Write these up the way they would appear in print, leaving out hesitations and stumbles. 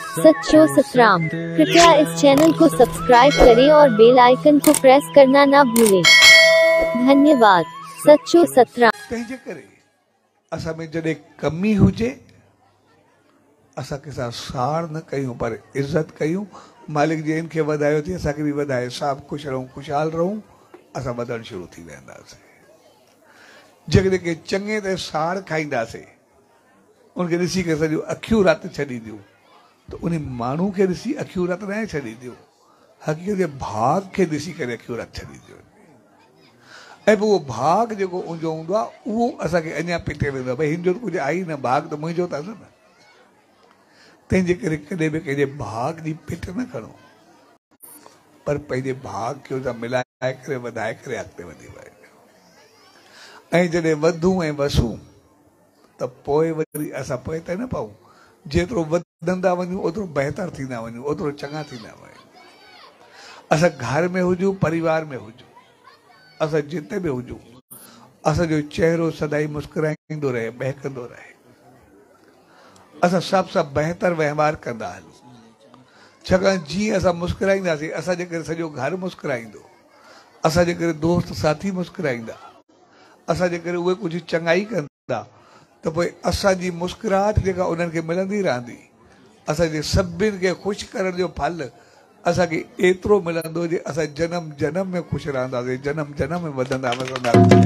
सच्चो सतराम। कृपया इस चैनल को सब्सक्राइब करें और बेल आइकन को प्रेस करना ना भूलें। धन्यवाद। सच्चो सतराम। तंहिंजे करे असां में जॾहिं कमी हुजे असां कंहिंसां साड़ न कयूं पर इज़त कयूं। मालिक जे इनखे वधायो थी असांखे बि वधाए। सभु ख़ुशि रहूं, ख़ुशहाल रहूं, असां वधणु शुरू थी वेंदासीं। जेकॾहिं के चङे ते साड़ खाईंदासीं उनखे ॾिसी करे सॼो अखियूं राति छॾींदियूं त उन माण्हू खे ॾिसी अखियूं राति न छॾींदियूं, हक़ीक़त जे भाग खे ॾिसी करे अखियूं राति छॾींदियूं। ऐं पोइ उहो भाग जेको उनजो हूंदो आहे उहो असांखे अञा पिटे वेंदो आहे। भई हिन जो त कुझु आई न, भाग त मुंहिंजो अथसि न। तंहिंजे करे कॾहिं बि कंहिंजे भाग जी पिट न खणो, पर पंहिंजे भाग खे हुन मिलाए करे वधाए करे अॻिते वधी वञो। ऐं जॾहिं वधूं ऐं वसूं त पोइ वरी असां पोइ त न पऊं। जेतिरो वधंदा वञूं ओतिरो बहितर थींदा वञूं, ओतिरो चङा थींदा वञूं। असां घर में हुजूं, परिवार में हुजूं, असां जिते बि हुजूं, असांजो चहिरो सदाई मुस्कुराईंदो रहे, बहकंदो रहे। असां सभु सां बहितर वहिंवार कंदा हलूं, छाकाणि जीअं असां मुस्कुराईंदासीं असांजे करे सॼो घर मुस्कुराईंदो, असांजे करे दोस्त साथी मुस्कुराईंदा, असांजे करे उहे कुझु चङाई कंदा त पोइ असांजी मुस्कुराहट जेका उन्हनि खे मिलंदी रहंदी। असांजे सभिनि खे ख़ुशि करण जो फल असांखे एतिरो मिलंदो जे असां जनम जनम में ख़ुशि रहंदासीं, जनम जनम में वधंदा वधंदासीं।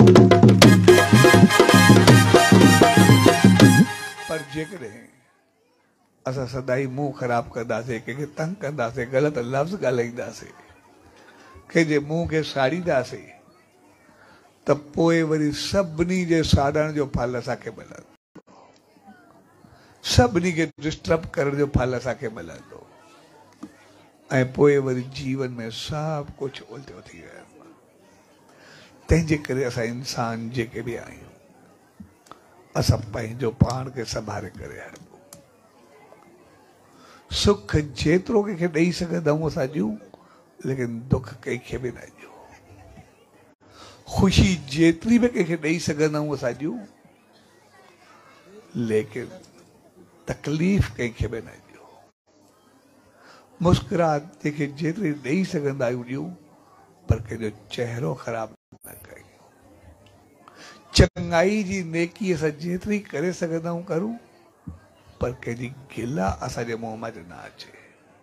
पर जेकॾहिं असां सदाई मुंहुं ख़राबु कंदासीं, कंहिंखे तंग कंदासीं, ग़लति लफ़्ज़ ॻाल्हाईंदासीं, कंहिंजे मुंहं खे साड़ींदासीं त पोइ वरी सभिनी जे साड़ण जो फल असांखे मिलंदो, सभिनी खे डिस्टर्ब करण जो फल असांखे मिलंदो। ऐं पोइ वरी जीवन में सभु कुझु उल्टो थी वेंदो। तंहिंजे करे असां इंसान जेके बि आहियूं असां पंहिंजो पाण खे संभाले करे हलूं। सुख जेतिरो कंहिंखे ॾेई सघंदा आहियूं असां ॾियूं, लेकिन दुख कंहिंखे बि न ॾियो। ख़ुशी जेतिरी बि कंहिंखे ॾेई सघंदा आहियूं असां ॾियूं, लेकिन तकलीफ़ कंहिंखे बि न ॾियो। मुस्कुराहट जंहिंखे जेतिरी ॾेई सघंदा आहियूं ॾियूं, पर कंहिंजो चहिरो ख़राबु न कयूं। चङाई जी नेकी असां जेतिरी करे सघंदा आहियूं करूं, पर कंहिंजी गिला असांजे मुंहं मां न अचे।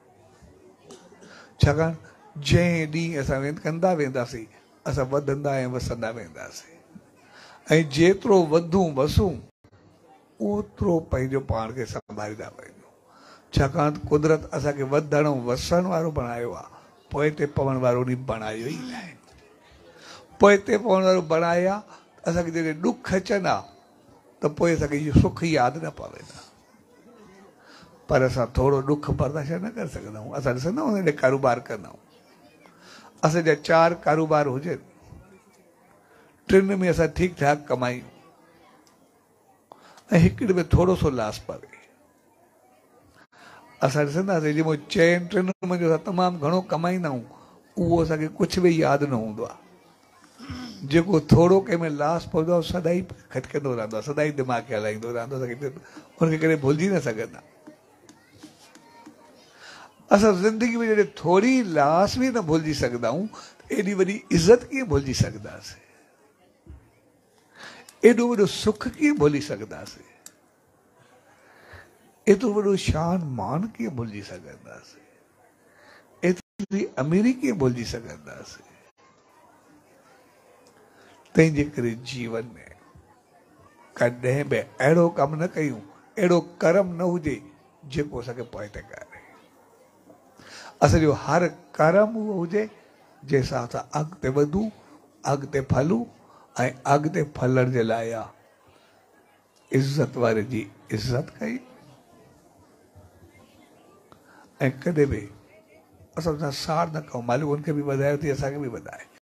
छाकाणि जंहिं ॾींहुं असां कंदा वेंदासीं असां वधंदा ऐं वसंदा वेंदासीं। ऐं जेतिरो वधूं वसूं ओतिरो पंहिंजो पाण खे संभालींदा वञूं। छाकाणि कुदरत असांखे वधण वसण वारो बणायो आहे, पोइ ते पवण वारो ॾींहुं बणायो ई न आहे। पोइ ते पवण वारो बणाया असांखे जॾहिं ॾुख अचनि हा त पोइ असांखे इहो सुख यादि न पवंदा। पर असां थोरो ॾुख बर्दाश्त न करे सघंदा आहियूं। असां ॾिसंदा आहियूं हेॾे कारोबार कंदा आहियूं, असांजा 4 कारोबार हुजनि, 3 में असां ठीकु ठाक कमायूं ऐं हिकिड़े में थोरो सो लॉस पवे। असां ॾिसंदासीं जंहिं महिल 4 में असां तमामु घणो कमाईंदा आहियूं उहो असांखे कुझु बि यादि न हूंदो आहे। जेको थोरो कंहिं में लॉस पवंदो आहे सदाई खटकंदो रहंदो आहे, सदाई दिमाग़ खे हलाईंदो रहंदो, हुनखे कॾहिं भुलिजी न सघंदा। असां ज़िंदगी में जॾहिं थोरी लॉस बि न भुलिजी सघंदा आहियूं, एॾी वॾी इज़त कीअं भुलिजी सघंदासीं, एॾो वॾो सुख कीअं भुली सघंदासीं, एतिरो वॾो शान मान कीअं भुलिजी सघंदासीं, एतिरी अमीरी कीअं भुलिजी सघंदासीं। तंहिंजे करे जीवन में कॾहिं बि अहिड़ो कमु न कयूं, अहिड़ो कर्म न हुजे जेको असांखे पोइ ते करे। असांजो हर कर्म उहो हुजे जंहिंसां असां अॻिते वधूं, अॻिते फलूं ऐं अॻिते फलण जे लाइ इज़त वारे जी इज़त कई ऐं कॾहिं बि असां सां साड़ न कयूं। मालिक उनखे बि वधायो थी, असांखे बि वधाए।